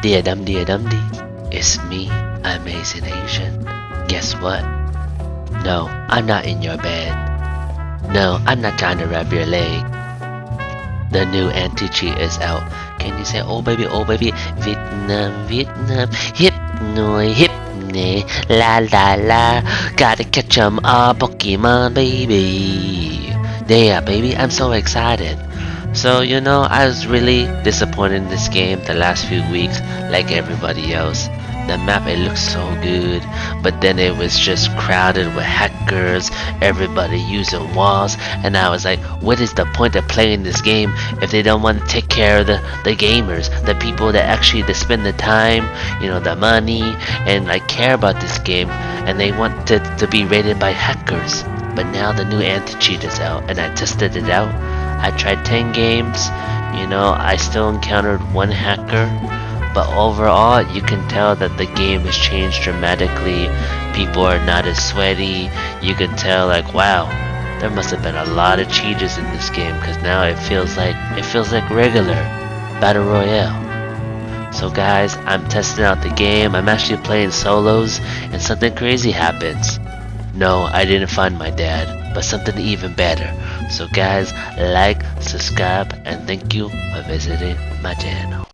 Dee dum dee. It's me, Amazing Asian. Guess what? No, I'm not in your bed. No, I'm not trying to rub your leg. The new anti-cheat is out. Can you say, oh baby, Vietnam, Vietnam, hip noi, hip ne, la la la, gotta catch 'em all, Pokemon baby. Yeah, baby, I'm so excited. So, you know, I was really disappointed in this game the last few weeks, like everybody else. The map, it looked so good, but then it was just crowded with hackers, everybody using walls, and I was like, what is the point of playing this game if they don't want to take care of the gamers, the people that actually spend the time, you know, the money, and like care about this game, and they want it to be rated by hackers. But now the new anti-cheat is out, and I tested it out. I tried 10 games, you know, I still encountered one hacker. But overall, you can tell that the game has changed dramatically. People are not as sweaty. You can tell, like, wow, there must have been a lot of cheaters in this game, because now it feels like regular Battle Royale. So guys, I'm testing out the game. I'm actually playing solos, and something crazy happens. No, I didn't find my dad, but something even better. So guys, like, subscribe, and thank you for visiting my channel.